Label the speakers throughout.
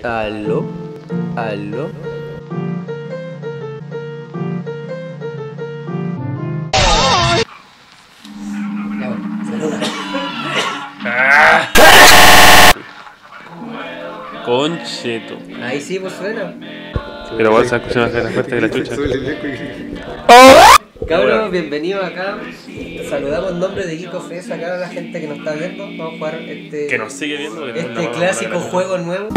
Speaker 1: Aló, aló. Concheto.
Speaker 2: Ahí sí, pues suena.
Speaker 1: Pero vos se escucha más fuerte que la chucha.
Speaker 2: Cabros, bienvenidos acá. Saludamos en nombre de Geeko Fest acá a la gente que nos está viendo. Vamos a jugar
Speaker 1: Que nos sigue viendo.
Speaker 2: este clásico juego nuevo.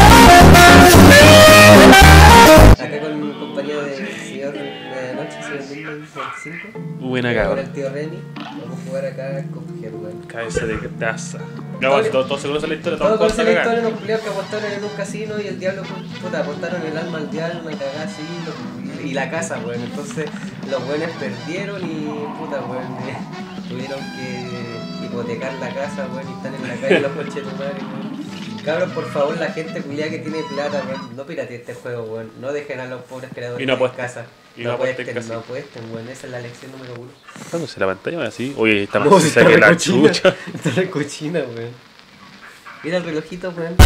Speaker 2: Acá con compañía del señor Medianoche, señor 1025.
Speaker 1: Buena
Speaker 2: Con
Speaker 1: cabra.
Speaker 2: el tío Remy. Vamos a jugar acá con weón.
Speaker 1: Cabeza de taza. Cabros, todos se conocen la historia.
Speaker 2: Todo
Speaker 1: Todos
Speaker 2: con la
Speaker 1: conocen
Speaker 2: historia, los culiados que apostaron en un casino y el diablo, puta, apostaron el alma al diablo, una cagada así, y la casa, weón. Entonces los buenos perdieron y, puta, weón, tuvieron que hipotecar la casa, weón, y están en la calle los conchetumares, weón. Cabros, por favor, la gente culiada que tiene plata, weón, no pirateen este juego, weón. No dejen a los pobres creadores
Speaker 1: Y no
Speaker 2: en
Speaker 1: apuesten.
Speaker 2: casa.
Speaker 1: Y no apuesten casi.
Speaker 2: no apuesten, weón. Esa es la lección número 1.
Speaker 1: Dándose la pantalla así. Oye, está
Speaker 2: No,
Speaker 1: más
Speaker 2: si
Speaker 1: sucia que
Speaker 2: re
Speaker 1: la
Speaker 2: cochina.
Speaker 1: chucha.
Speaker 2: Está re cochina, weón. Mira el relojito, weón.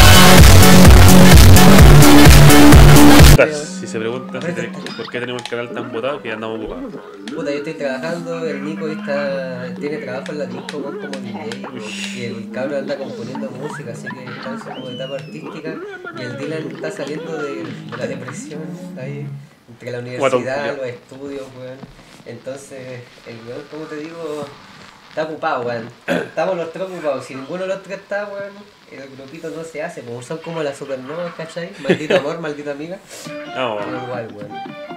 Speaker 1: Si se preguntan por qué tenemos el canal tan botado, que ya andamos ocupados.
Speaker 2: Puta, yo estoy trabajando, el Nico tiene trabajo en la disco, weón, como DJ, y el cabrón anda componiendo música, así que está en su etapa artística, y el Dylan está saliendo de la depresión, ahí, entre la universidad, los estudios, weón. Entonces, el weón, como te digo, está ocupado, weón. Estamos los tres ocupados, si ninguno de los tres está, weón, el grupito no se hace, como son como las supernovas, ¿cachai? Maldito amor, maldita amiga.
Speaker 1: No,
Speaker 2: Pero igual, weón.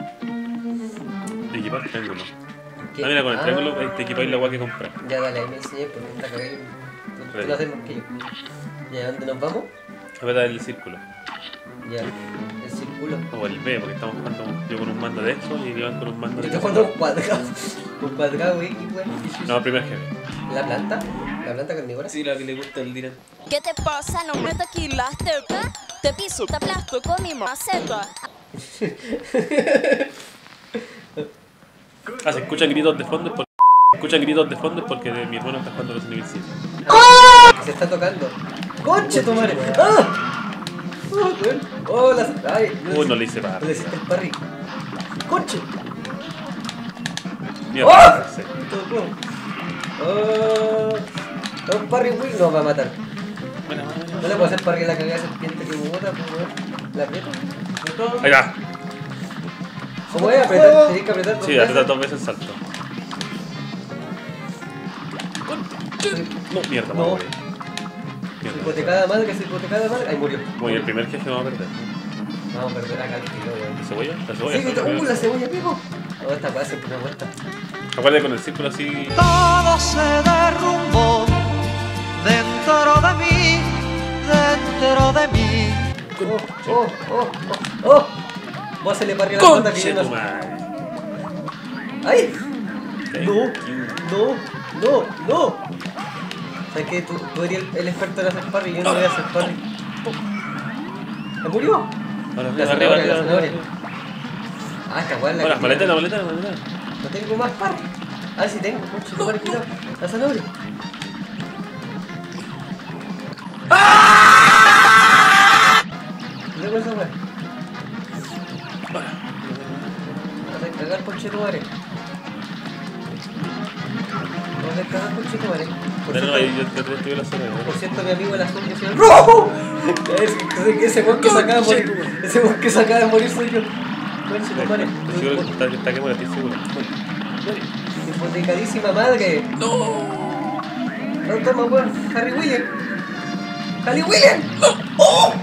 Speaker 1: de equipar triángulo.
Speaker 2: ¿Qué?
Speaker 1: Ah, mira, con el triángulo ahí te equipáis la agua que compras.
Speaker 2: Ya dale, ahí me enseñé porque está cagado. Tú lo haces más que yo. Ya, ¿dónde nos vamos?
Speaker 1: Apretar el círculo.
Speaker 2: Ya, el círculo.
Speaker 1: O el B, porque estamos jugando yo con un mando de eso y Iván con un mando
Speaker 2: Yo
Speaker 1: de
Speaker 2: estoy jugando un cuadrado. Un cuadrado X, weón.
Speaker 1: No, primer jefe.
Speaker 2: ¿La planta? ¿La planta carnívora?
Speaker 1: Sí, la que le gusta el Dylan.
Speaker 3: ¿Qué te pasa? No me tequilaste, te piso, te aplasto con mi maceta.
Speaker 1: Ah, se escuchan gritos de fondo porque mi hermano está jugando Resident Evil 7.
Speaker 2: Se está tocando. ¡Conche tu madre! ¡Ah! ¡Oh, weón! ¡Oh, las... ¡Ay!
Speaker 1: Uy, no le hice para.
Speaker 2: No le hiciste el parry. ¡Conche!
Speaker 1: Mierda, sí.
Speaker 2: Todo bueno. ¡Oh! Un parry wing nos va a matar.
Speaker 1: Buena, buena,
Speaker 2: No
Speaker 1: buena.
Speaker 2: le puedo hacer parry a la cagada serpiente que me bota, pues, weón. ¿La aprieto?
Speaker 1: Ahí va.
Speaker 2: ¿Cómo es? Apretar, tenés que apretar dos
Speaker 1: Sí,
Speaker 2: veces.
Speaker 1: aprieta 2 veces el salto. No, mierda,
Speaker 2: No.
Speaker 1: madre. Mierda.
Speaker 2: Hipotecada madre, que se hipotecada madre. Ahí murió.
Speaker 1: Muy el primer jefe vamos a perder.
Speaker 2: Vamos a perder acá el kilo, weón.
Speaker 1: ¿La cebolla? ¿La
Speaker 2: Sí,
Speaker 1: cebolla?
Speaker 2: la cebolla, pico. No, esta weá siempre me cuesta.
Speaker 1: Acuérdate con el círculo así.
Speaker 4: Todo se derrumbó dentro de mí, dentro de mí.
Speaker 2: ¡Oh! Voy a hacerle parry a la pata que
Speaker 1: ¡Conche
Speaker 2: yo
Speaker 1: tu
Speaker 2: no...
Speaker 1: madre!
Speaker 2: ¡Ay!
Speaker 1: Thank
Speaker 2: No,
Speaker 1: you.
Speaker 2: no. ¿Sabes qué? Tú eres el experto en hacer parry y yo no voy a hacer parry. ¿Me murió?
Speaker 1: Ahora,
Speaker 2: La
Speaker 1: arriba,
Speaker 2: zanahoria.
Speaker 1: arriba.
Speaker 2: Ah, esta weá es la
Speaker 1: Ahora,
Speaker 2: que
Speaker 1: maleta,
Speaker 2: tiene-
Speaker 1: la maleta.
Speaker 2: No tengo más parry. Ah, sí tengo, conche, tu madre, cuidado. La zanahoria. Luego esa weá. Vas a cagar, conche, tu madre. Vas a cagar, conche, tu madre. Por
Speaker 1: Pero no,
Speaker 2: cierto-
Speaker 1: ahí yo te estoy la zona.
Speaker 2: Por cierto, mi amigo el azul que se llama ¡Rojo! Ese weón que se acaba de morir. Ese weón que se acaba de morir soy yo. Conche, tu madre.
Speaker 1: Estoy seguro que está que muere, estoy seguro.
Speaker 2: Hipotecadísima madre. No, toma, weón. Harry William. ¡Harry William! ¡Oh!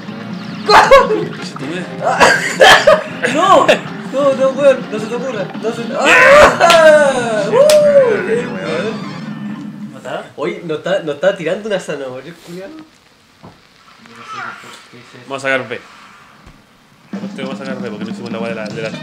Speaker 2: ¡No! No, weón. No se te ocurra. No se te... ¡Ah! Oye, ¿no está tirando una zanahoria, culiado?
Speaker 1: Vamos a sacar B. Apuesto que vamos a sacar B porque no hicimos la guay de la HP.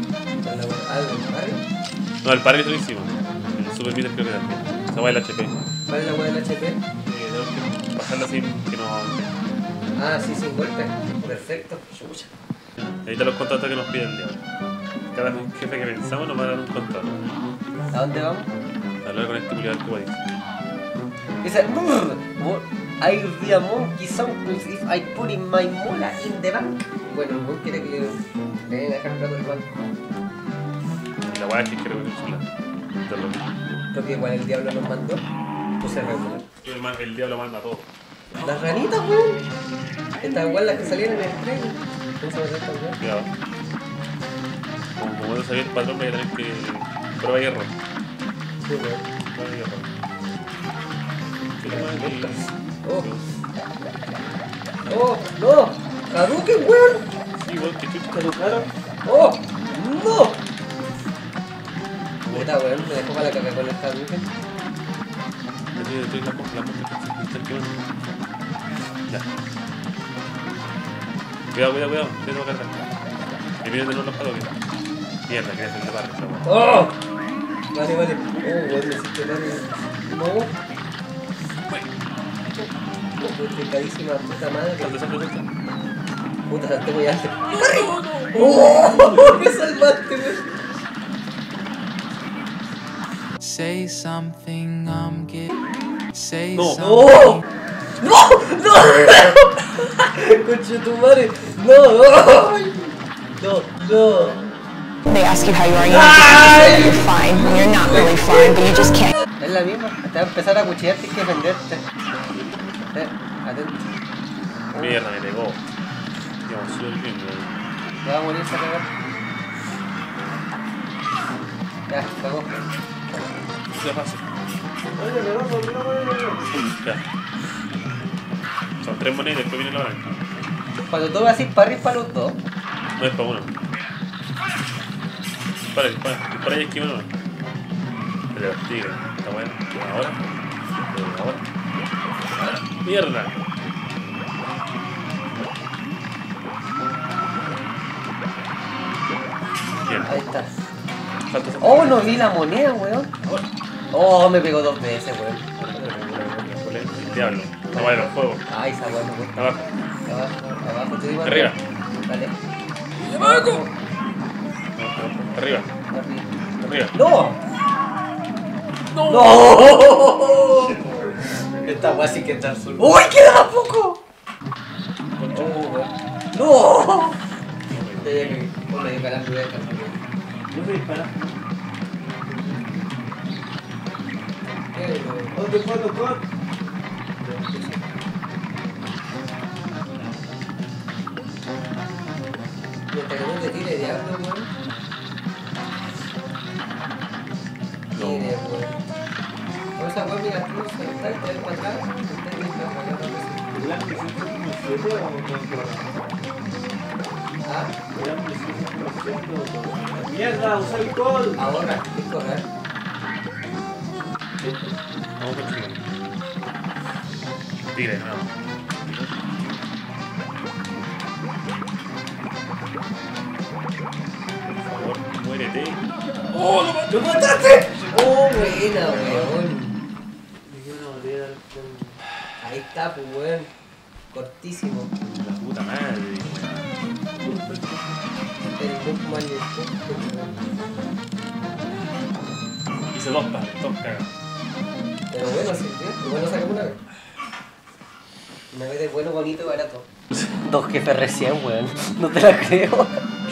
Speaker 1: No, el parry lo hicimos. El Super Meter creo que también. Esa guay de la HP.
Speaker 2: ¿Cuál es la weá del HP?
Speaker 1: Tenemos que pasarla así que no.
Speaker 2: Ah, sí, sin golpe. Perfecto. Chucha.
Speaker 1: Ahí están los contratos que nos pide el diablo. Cada jefe que pensamos nos va a dar un contrato.
Speaker 2: ¿A dónde vamos?
Speaker 1: Hablar con este culiado del Cuba dice.
Speaker 2: Esa... I'll be a monkey sometimes if I put in my mola in the bank. Bueno, el monkey quiere que le den a dejar plata del banco.
Speaker 1: La weá es que creo que es una.
Speaker 2: Porque igual el diablo nos mandó. Puse regular.
Speaker 1: El diablo manda todo.
Speaker 2: Las ranitas, weón. Estas igual las que salieron en el tren. ¿Cómo se llama esta weón?
Speaker 1: Cuidado. Como no sabía el patrón, voy a tener que. Prueba y error.
Speaker 2: Sí, weón.
Speaker 1: Prueba y error.
Speaker 2: Oh. Oh, no. Hadouken, weón.
Speaker 1: Sí, weón, que chucha.
Speaker 5: ¿Caducaron?
Speaker 2: Oh, no. Puta, weón, me dejó para la caca con el Hadouken.
Speaker 1: Estoy la compra, están quemando. Ya. Cuidado, tengo que cargar. Que vienen de nuevo los palos. Mierda, quería hacer de barrio, esa weón.
Speaker 2: Oh. Vale. Oh, weón, me hiciste mal. No. Complicadísima, puta madre.
Speaker 1: Salta.
Speaker 2: Puta, salté muy alto. ¡Oh! ¡Me salvaste, weón!
Speaker 6: Say something, I'm getting. Say
Speaker 1: No.
Speaker 6: something.
Speaker 2: ¡No! ¡Conche tu madre! ¡No!
Speaker 7: They ask you how you are, you have to say that you're fine when you're not really fine, but you just can't.
Speaker 2: Es la misma, te va a empezar a cuchillar, tienes que defenderte. Atento.
Speaker 1: Mierda, me pegó. Digamos, súper bien, weón.
Speaker 2: Ya va a morir esa cagada. Ya, cagó.
Speaker 1: Ya fácil. Ya. Son 3 monedas y después viene la blanca.
Speaker 2: Cuando tú vas así para arriba para los dos.
Speaker 1: No es para uno. Dispara y esquiva uno. El de los tigres. Está bueno. Ahora. Mierda. Bien.
Speaker 2: Ahí está.
Speaker 1: Salta.
Speaker 2: Oh, no vi la moneda, weón. Oh, me pegó 2 veces, weón.
Speaker 1: El diablo. No vale los fuegos.
Speaker 2: Ay, esa weón, weón.
Speaker 1: Abajo.
Speaker 2: Abajo, te digo.
Speaker 1: Arriba.
Speaker 2: Dale.
Speaker 1: Arriba. Arriba.
Speaker 2: ¡No! ¡No! Esta weá sí que está azul. ¡Uy, queda poco! ¡No! Ya que me disparan, voy a dejar.
Speaker 5: Yo me disparé.
Speaker 2: ¿Qué?
Speaker 5: ¿Dónde fue el doctor?
Speaker 2: Mientras que no te tire diablo, weón. Tire, weón. Con esa weón, mira, tú se está y te ves para atrás.
Speaker 5: El hambre siempre como 7 o como 4.
Speaker 2: Ah,
Speaker 5: El hambre siempre como 7 o 4. ¡Mierda! ¡Usa alcohol!
Speaker 2: ahora, ¿qué correr?
Speaker 1: Vamos con tigre. Tigre, no. Por favor, muérete. ¡Oh,
Speaker 2: ¡Lo mataste! ¡Oh, buena, weón!
Speaker 5: Me dio una botella de alcohol.
Speaker 2: Ahí está, pues, weón. Cortísimo.
Speaker 1: La puta madre.
Speaker 2: El Bookman y el Bookman.
Speaker 1: Hice 2 pares, 2 cagas.
Speaker 2: Pero bueno, sirvió. Igual lo sacamos una vez. Una vez de bueno, bonito y barato. 2 jefes recién, weón. No te la creo.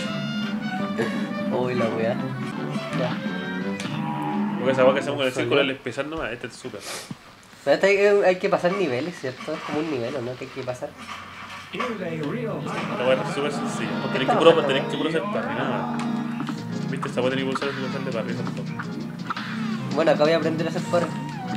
Speaker 2: Uy, la weá. Ya.
Speaker 1: Porque esa agua que hacemos con el círculo es especial nomás, este es súper.
Speaker 2: Pero esta hay que pasar niveles, ¿cierto? Es como un nivel, ¿o no? Que hay que pasar.
Speaker 1: La weá es súper sencilla. Tenés que puro hacer parry, nada más. Viste, esa weá tenés que pulsar de parry, eso es todo.
Speaker 2: Bueno, acá voy a aprender a hacer parry.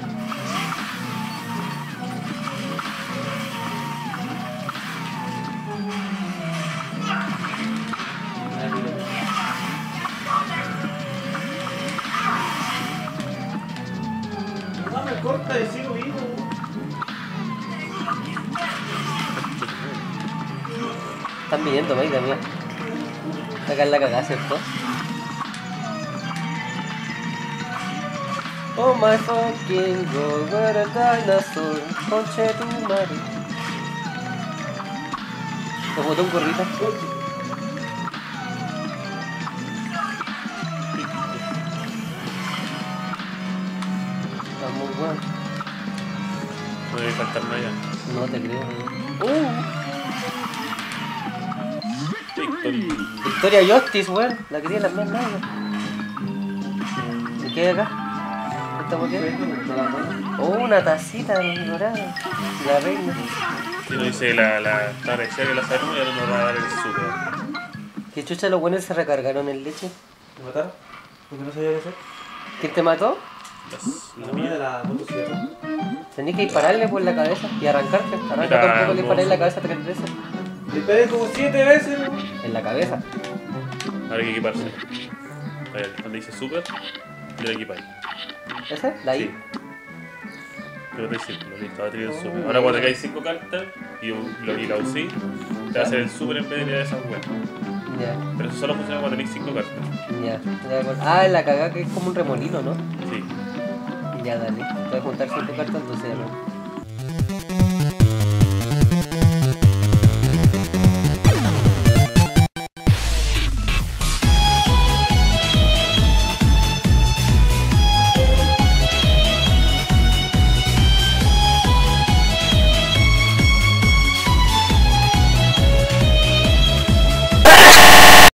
Speaker 5: No me corta y sigo vivo.
Speaker 2: Están viniendo, Maida, mía. Acá en la cagada, ¿cierto? Oh my fucking god, what a dinosaur. Conche tu madre. ¿Te botó un gorrita? Está muy bueno.
Speaker 1: No debe faltar nada ya.
Speaker 2: No te creo. Victoria Justice, weón. La quería las mismas nalgas. ¿Y qué hay acá? ¿Qué estamos viendo? Una tacita dorada. La reina.
Speaker 1: Si no dice la parecía que la sabemos y ahora nos va a dar el super.
Speaker 2: ¿Qué chucha los buenos se recargaron en leche?
Speaker 5: ¿Me mataron? ¿Por qué no sabía qué hacer?
Speaker 2: ¿Quién te mató?
Speaker 5: La mía de la motocicleta.
Speaker 2: Tenés que dispararle por la cabeza y arrancarte. Arranca tampoco, le disparé en la cabeza 3 veces.
Speaker 5: Le pegué como 7 veces, ¿no?
Speaker 2: En la cabeza.
Speaker 1: Ahora hay que equiparse. A ver, donde dice super, le equipáis.
Speaker 2: ¿Ese? ¿La I?
Speaker 1: Sí. Pero te círculo, listo, va a tirar el super. Ahora cuando caes 5 cartas y la usí, te va a hacer el super en vez de tirar esas weas.
Speaker 2: Ya,
Speaker 1: Pero eso solo funciona cuando tenéis 5 cartas.
Speaker 2: ya. Estoy de acuerdo. Ah, la cagada que es como un remolino, ¿no?
Speaker 1: Sí.
Speaker 2: Ya, dale. Voy a juntar 5 cartas, entonces ya no.